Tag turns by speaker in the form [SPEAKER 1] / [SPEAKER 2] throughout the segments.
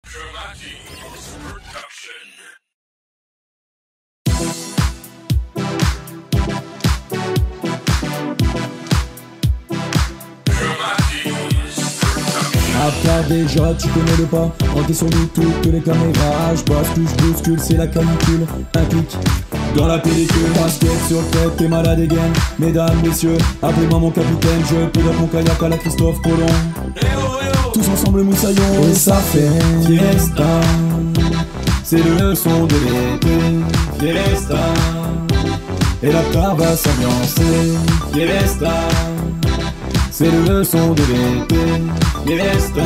[SPEAKER 1] Cromatis Production.
[SPEAKER 2] Après déjà tu connais le pas, rentré sur YouTube que les caméras. Je bouscule, c'est la canicule. Un clic dans la pellicule. Basket sur tête, t'es malade again. Mesdames, messieurs, appelez-moi mon capitaine. Je pilote mon kayak à la Christophe Colomb. Tous ensemble moussaillons et ça fait fiesta. C'est le son de l'été, fiesta. Et la car va s'ambiancer, fiesta. C'est le son de l'été, fiesta.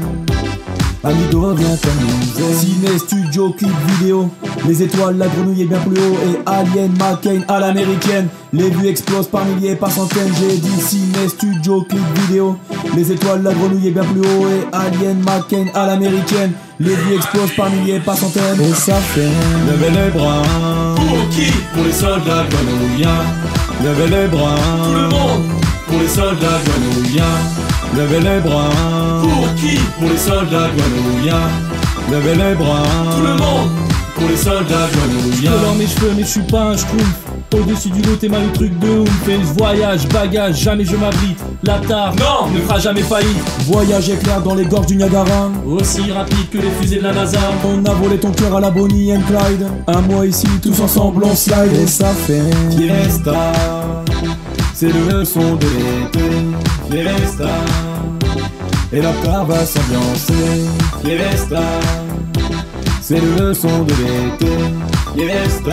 [SPEAKER 2] Amigo, viens t'amuser. Ciné, studio, clip, vidéo. Les étoiles, la grenouille est bien plus haut. Et Alien, McCain à l'américaine. Les vues explosent par milliers, par centaines. J'ai dit ciné, studio, clip, vidéo. Les étoiles, la grenouille est bien plus haut. Et Alien, McCain à l'américaine. Les vues explosent par milliers, par centaines. Et ça fait lever les bras.
[SPEAKER 3] Pour qui?
[SPEAKER 2] Pour les soldats grenouillards. Lever les bras.
[SPEAKER 3] Tout le monde.
[SPEAKER 2] Pour les soldats grenouillards. Levez les bras.
[SPEAKER 3] Pour qui?
[SPEAKER 2] Pour les soldats grenouillards. Levez les bras.
[SPEAKER 3] Tout le monde.
[SPEAKER 2] Pour les soldats grenouillards.
[SPEAKER 4] Je dans mes cheveux mais je suis pas un schtroumpf. Au-dessus du lot t'es mal le truc de ouf. Et je voyage, bagage, jamais je m'abrite. La tare,
[SPEAKER 3] non,
[SPEAKER 4] ne fera jamais faillite.
[SPEAKER 2] Voyage éclair dans les gorges du Niagara.
[SPEAKER 4] Aussi rapide que les fusées de la NASA.
[SPEAKER 2] On a volé ton cœur à la Bonnie and Clyde. Un mois ici, tous ensemble on slide. Et ça fait fiesta. C'est le son de l'été, fiesta. Et la car va s'ambiancer, fiesta. C'est le son de l'été, fiesta.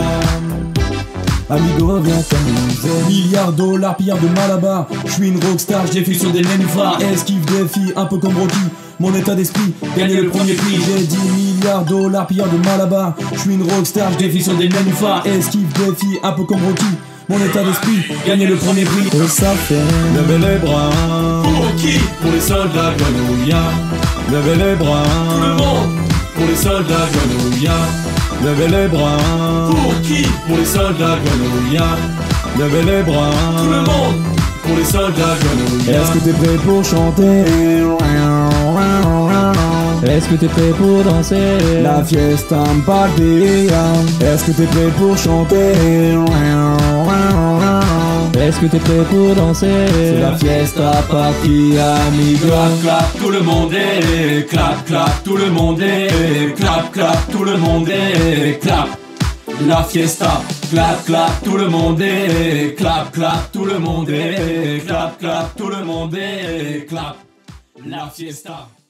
[SPEAKER 2] Amigo, viens t'amuser. Milliards $, pillard de Malabar. J'suis une rockstar, j'défile sur des nénuphars. Esquive des filles, un peu comme Rocky. Mon état d'esprit, gagner le premier prix. J'ai dit milliards $, pillard de Malabar. J'suis une rockstar, j'défile sur des nénuphars. Esquive des filles, un peu comme Rocky. Mon état d'esprit, gagner le premier prix. Et ça fait lever les bras.
[SPEAKER 3] Pour qui?
[SPEAKER 2] Pour les soldats grenouillards. Levez les bras.
[SPEAKER 3] Tout le monde.
[SPEAKER 2] Pour les soldats grenouillards. Levez les bras.
[SPEAKER 3] Pour qui?
[SPEAKER 2] Pour les soldats grenouillards. Levez les bras.
[SPEAKER 3] Tout le monde.
[SPEAKER 2] Pour les soldats grenouillards. Est-ce que t'es prêt pour chanter?
[SPEAKER 4] Est-ce que t'es prêt pour danser?
[SPEAKER 2] La fiesta en party. Est-ce que t'es prêt pour chanter?
[SPEAKER 4] Est-ce que t'es prêt pour danser?
[SPEAKER 2] C'est la fiesta party, amigo.
[SPEAKER 3] Clap, clap, tout le monde est. Clap, clap, tout le monde est. Clap, clap, tout le monde est. Clap. La fiesta. Clap, clap, tout le monde est. Clap, clap, tout le monde est. Clap, clap, tout le monde est. Clap. La fiesta.